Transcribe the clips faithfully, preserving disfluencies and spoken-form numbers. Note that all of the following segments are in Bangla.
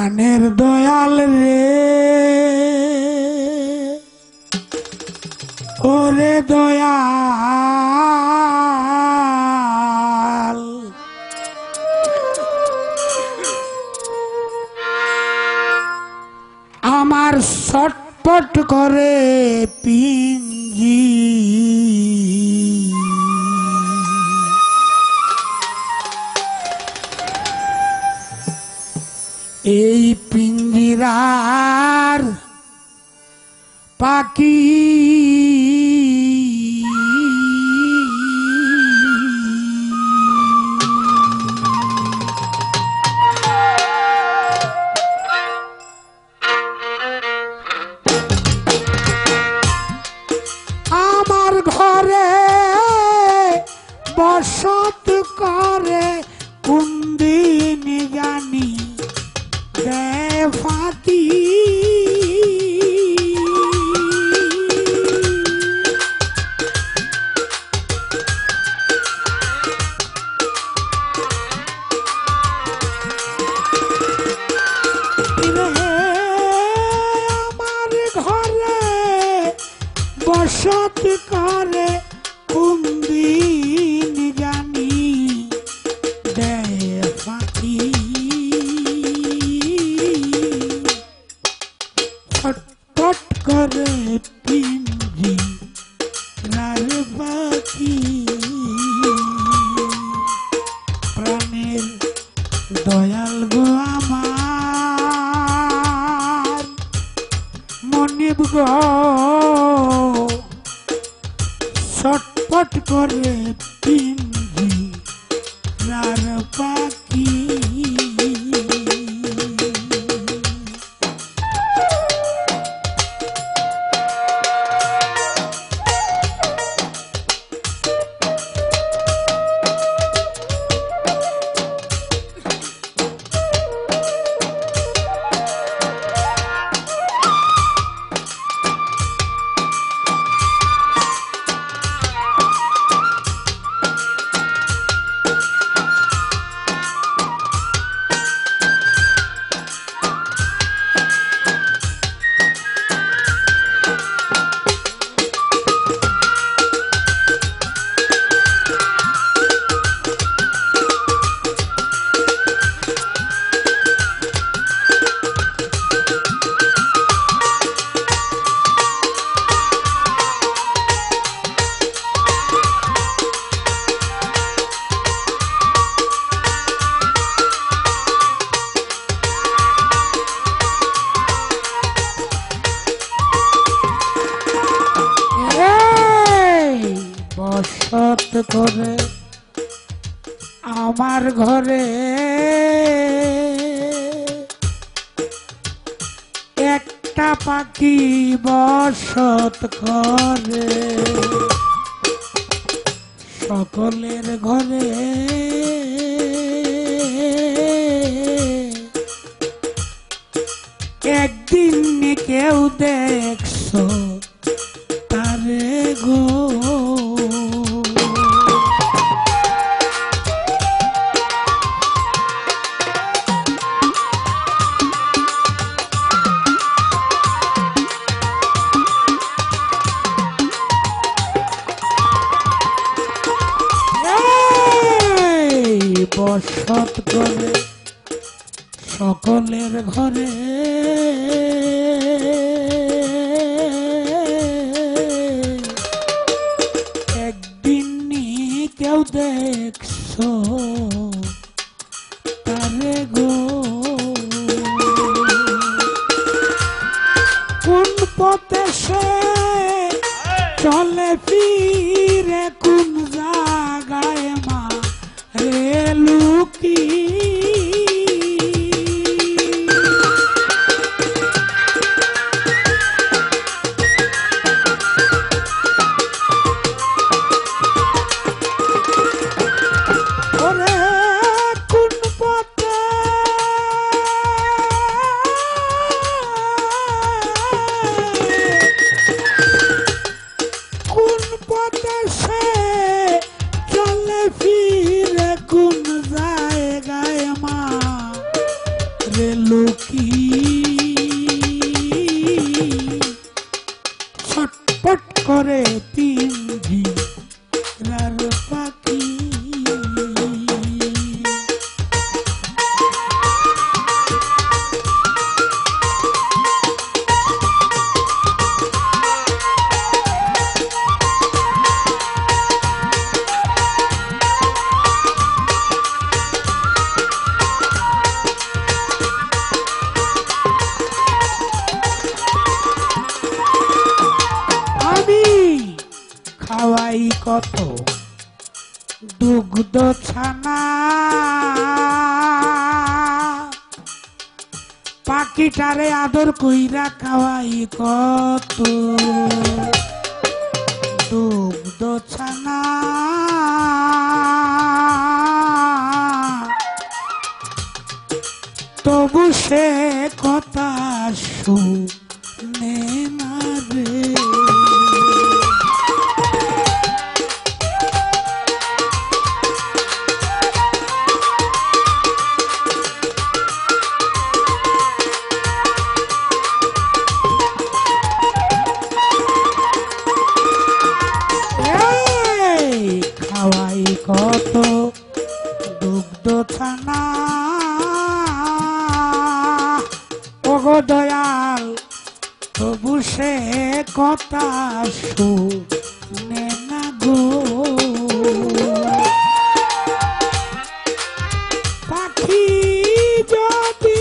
প্রাণের দয়াল রে ওরে দয়াল আমার ছটপট করে পিঞ্জি এই পিঞ্জিরার পাখি আমার ঘরে বসত করে কোন দিন জানি ফাঁকি আমার ঘরে বসত করে কোন দিন জানি দেয় ফাঁকি ছটপট করে পিঞ্জি রার পাখি প্রাণের দয়াল গো আমার মনিব গো ছটপট করে পিঞ্জি রার পাখি বসত করে আমার ঘরে একটা পাখি বসত করে সকলের ঘরে একদিন কেউ দেখছো তারে গো বসত করে সকলের ঘরে একদিন কেউ দেখছো তারে গো কোন পথে সে চলে ফিরে কোন জায়গায় মা লুকি কোন পথে কোন পথে সে চলে ফিরে কোন জায়গায় মা রে লুকি ছটপট করে পিঞ্জিরার পাখি খাওয়াই কত দুগ্ধ ছানা পাখিটারে আদর কইরা খাওয়াই কত দুগ্ধ ছানা তবু সে কথা শুনে না রে কত দুগ্ধ ছানা ওগো দয়াল তবু সে কথা শুনে না গো পাখি যদি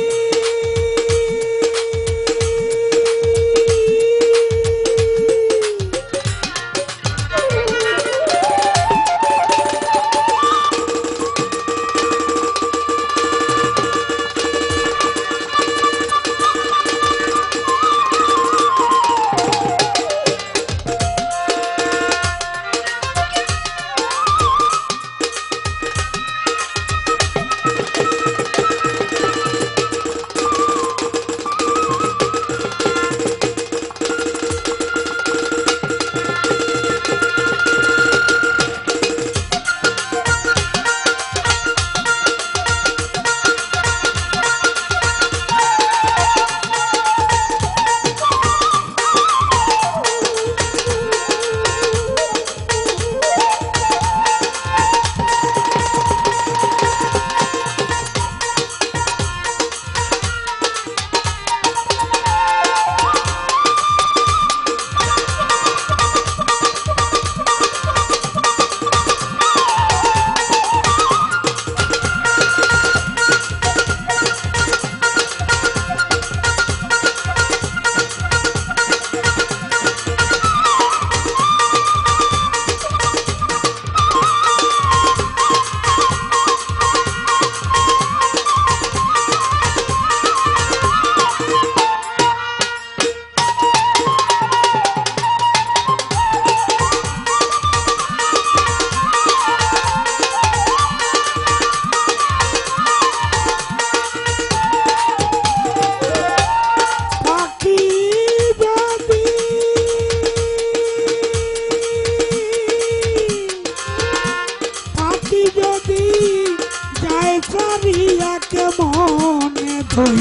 মনে ধই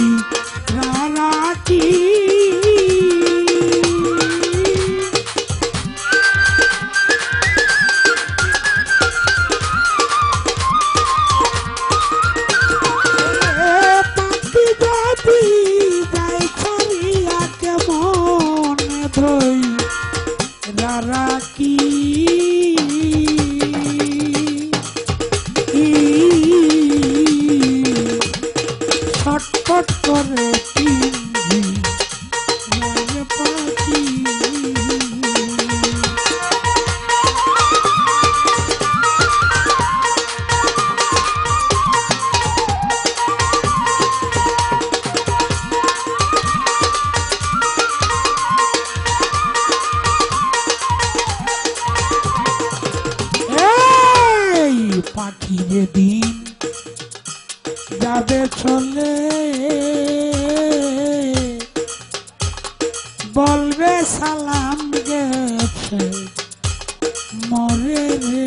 রাখি পাখি যদি যাই ছড়িয়াকে মনে ধই রাখি ছটপট করে পিঞ্জিরার পাখি এই পাখি যেদিন যাবে চলে বলবে সালাম গেছে মরে রে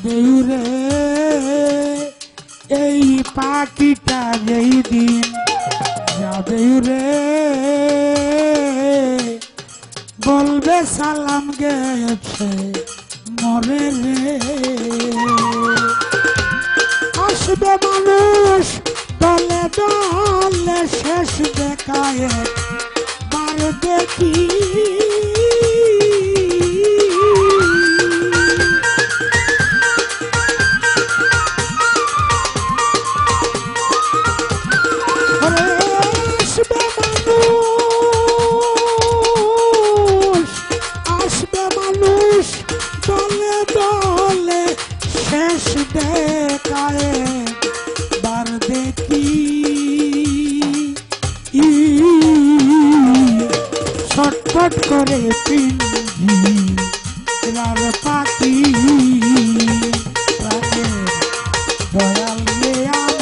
যাবে উড়ে এই পাখিটা যেই দিন যাবে উড়ে বলবে সালাম গেছে মরে রে। আসবে মানুষ দলে দলে শেষ দেখায় বার দেখি ছটফট করে পিঞ্জিরার পাখি প্রাণের দয়াল রে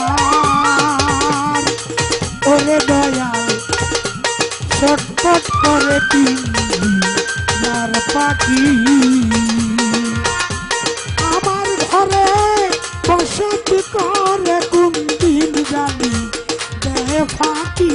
আমার ওরে দয়াল ছটফট করে পিঞ্জিরার পাখি আমার ঘরে বসত করে কোন দিন জানি দেহে ফাঁকি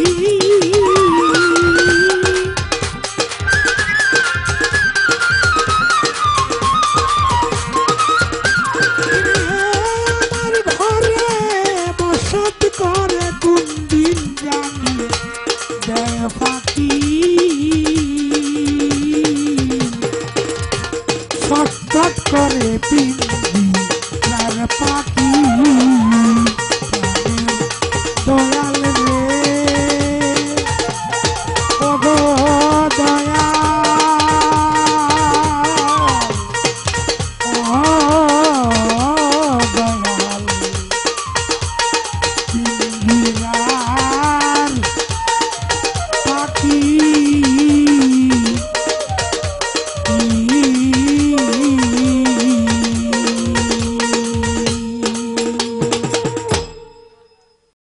ছটফট করে পিঞ্জিরার পাখি